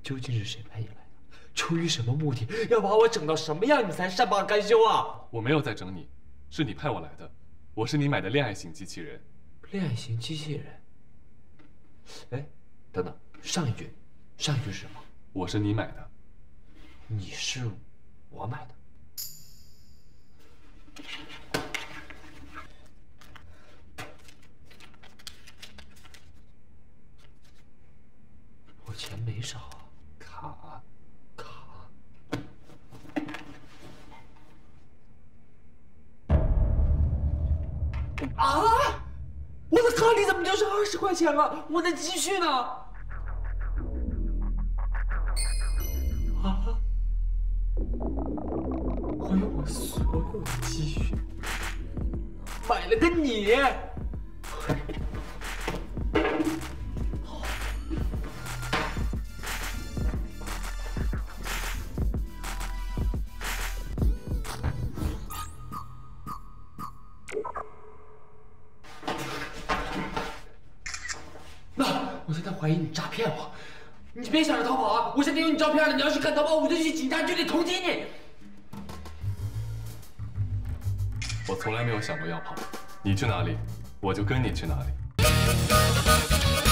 究竟是谁派你来的？出于什么目的？要把我整到什么样，你才善罢甘休啊？ 我没有在整你，是你派我来的。我是你买的恋爱型机器人。 恋爱型机器人？哎，等等，上一句是什么？ 我是你买的。 你是我买的。 我钱没少啊，卡。啊！我的卡里怎么就是20块钱了？我的积蓄呢？啊！我用我所有的积蓄买了个你。 我现在怀疑你诈骗我，你别想着逃跑啊！我现在有你照片了，你要是敢逃跑，我就去警察局里通缉你。 我从来没有想过要跑，你去哪里，我就跟你去哪里。